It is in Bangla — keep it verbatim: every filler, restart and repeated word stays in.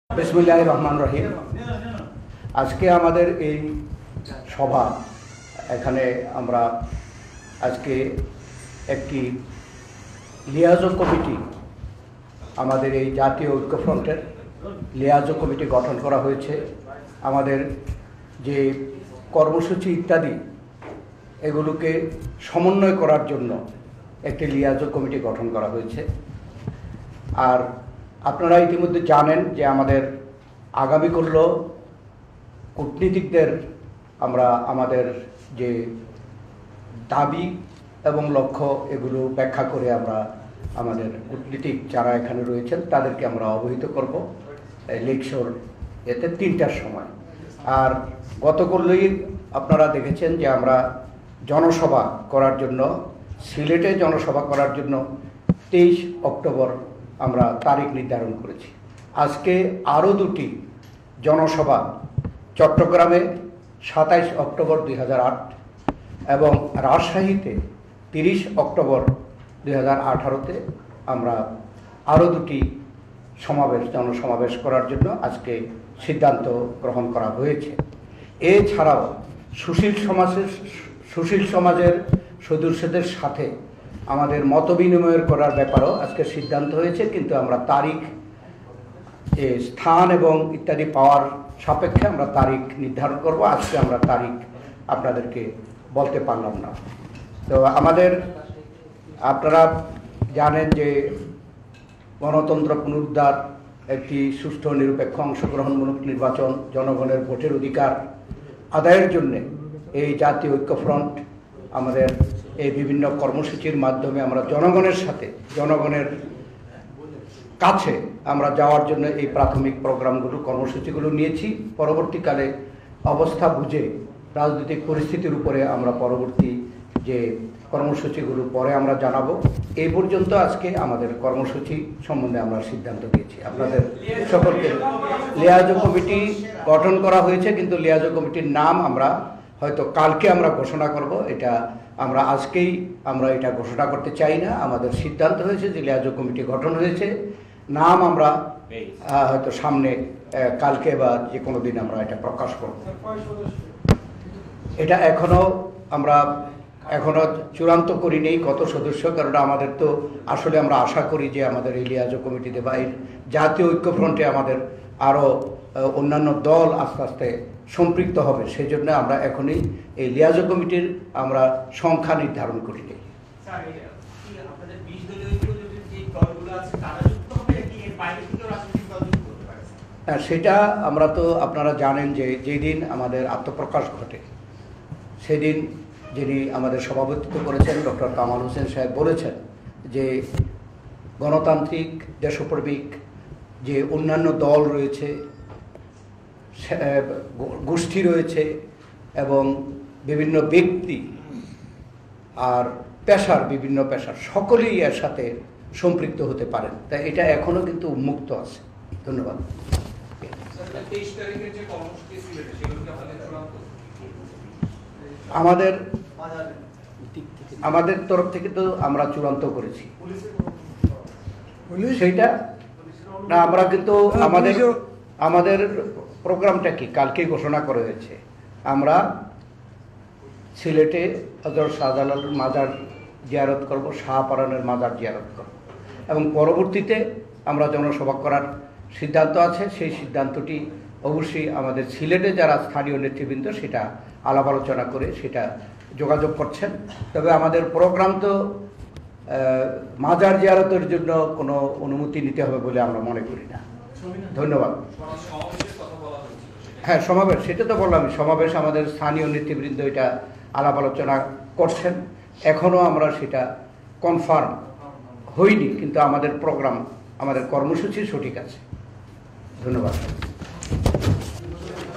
বিসমিল্লাহির রহমানির রহিম। আজকে আমাদের এই সভা, এখানে আমরা আজকে একটি লিয়াজো কমিটি, আমাদের এই জাতীয় ঐক্যফ্রন্টের লিয়াজো কমিটি গঠন করা হয়েছে। আমাদের যে কর্মসূচি ইত্যাদি এগুলোকে সমন্বয় করার জন্য একটি লিয়াজো কমিটি গঠন করা হয়েছে। আর আপনারা ইতিমধ্যে জানেন যে আমাদের আগামী করল কূটনীতিকদের আমরা আমাদের যে দাবি এবং লক্ষ্য এগুলো ব্যাখ্যা করে আমরা আমাদের কূটনীতিক যারা এখানে রয়েছেন তাদেরকে আমরা অবহিত করব লেকশোর এতে তিনটার সময়। আর গতকালই আপনারা দেখেছেন যে আমরা জনসভা করার জন্য সিলেটে জনসভা করার জন্য তেইশ অক্টোবর আমরা তারিখ নির্ধারণ করেছি। আজকে আরও দুটি জনসভা চট্টগ্রামে সাতাইশ অক্টোবর দুই হাজার আট এবং রাজশাহীতে তিরিশ অক্টোবর দুই হাজার আঠারোতে আমরা আরও দুটি সমাবেশ জনসমাবেশ করার জন্য আজকে সিদ্ধান্ত গ্রহণ করা হয়েছে। এছাড়াও সুশীল সমাজের সুশীল সমাজের সদস্যদের সাথে আমাদের মত বিনিময়ের করার ব্যাপারেও আজকে সিদ্ধান্ত হয়েছে, কিন্তু আমরা তারিখ যে স্থান এবং ইত্যাদি পাওয়ার সাপেক্ষে আমরা তারিখ নির্ধারণ করব। আজকে আমরা তারিখ আপনাদেরকে বলতে পারলাম না। তো আমাদের আপনারা জানেন যে গণতন্ত্র পুনরুদ্ধার, একটি সুষ্ঠু নিরপেক্ষ অংশগ্রহণমূলক নির্বাচন, জনগণের ভোটের অধিকার আদায়ের জন্য এই জাতীয় ঐক্যফ্রন্ট আমাদের এই বিভিন্ন কর্মসূচির মাধ্যমে আমরা জনগণের সাথে জনগণের কাছে আমরা যাওয়ার জন্য এই প্রাথমিক প্রোগ্রামগুলো কর্মসূচিগুলো নিয়েছি। পরবর্তীকালে অবস্থা বুঝে রাজনৈতিক পরিস্থিতির উপরে আমরা পরবর্তী যে কর্মসূচিগুলো পরে আমরা জানাবো। এই পর্যন্ত আজকে আমাদের কর্মসূচি সম্বন্ধে আমরা সিদ্ধান্ত নিয়েছি। আপনাদের সকলকে লিয়াজো কমিটি গঠন করা হয়েছে, কিন্তু লিয়াজো কমিটির নাম আমরা হয়তো কালকে আমরা ঘোষণা করব। এটা আমরা আজকেই আমরা এটা ঘোষণা করতে চাই না। আমাদের সিদ্ধান্ত হয়েছে যে লিয়াজো কমিটি গঠন হয়েছে, নাম আমরা হয়তো সামনে কালকে বা যে কোনো দিন আমরা এটা প্রকাশ করব। এটা এখনো আমরা এখনো চূড়ান্ত করি নেই কত সদস্য, কারণ আমাদের তো আসলে আমরা আশা করি যে আমাদের এই লিয়াজো কমিটিতে বা এই জাতীয় ঐক্যফ্রন্টে আমাদের আরও অন্যান্য দল আস্তে আস্তে সম্পৃক্ত হবে। সেই জন্য আমরা এখনই এই লিয়াজো কমিটির আমরা সংখ্যা নির্ধারণ করি নেই। হ্যাঁ, সেটা আমরা তো আপনারা জানেন যে যেদিন আমাদের আত্মপ্রকাশ ঘটে সেদিন যিনি আমাদের সভাপতিত্ব করেছেন ডক্টর কামাল হোসেন সাহেব বলেছেন যে গণতান্ত্রিক দেশপ্রেমিক যে অন্যান্য দল রয়েছে, গোষ্ঠী রয়েছে এবং বিভিন্ন ব্যক্তি আর পেশার বিভিন্ন পেশার সকলেই এর সাথে সম্পৃক্ত হতে পারেন। তাই এটা এখনো কিন্তু উন্মুক্ত আছে। ধন্যবাদ। আমাদের আমাদের তরফ থেকে তো আমরা চূড়ান্ত করেছি সেইটা না। আমরা কিন্তু আমাদের আমাদের প্রোগ্রামটা কি কালকেই ঘোষণা করা হয়েছে। আমরা সিলেটে হযরত শাহজালাল মাজার জিয়ারত করব, শাহপরানের মাজার জিয়ারত করব এবং পরবর্তীতে আমরা জনসভা করার সিদ্ধান্ত আছে। সেই সিদ্ধান্তটি অবশ্যই আমাদের সিলেটে যারা স্থানীয় নেতৃবৃন্দ সেটা আলাপ আলোচনা করে সেটা যোগাযোগ করছেন। তবে আমাদের প্রোগ্রাম তো মাজার জিয়ারতের জন্য কোনো অনুমতি নিতে হবে বলে আমরা মনে করি না। ধন্যবাদ। হ্যাঁ, সমাবেশ সেটা তো বললাম, সমাবেশ আমাদের স্থানীয় নেতৃবৃন্দ এটা আলাপ আলোচনা করছেন। এখনও আমরা সেটা কনফার্ম হইনি, কিন্তু আমাদের প্রোগ্রাম আমাদের কর্মসূচি সঠিক আছে। ধন্যবাদ।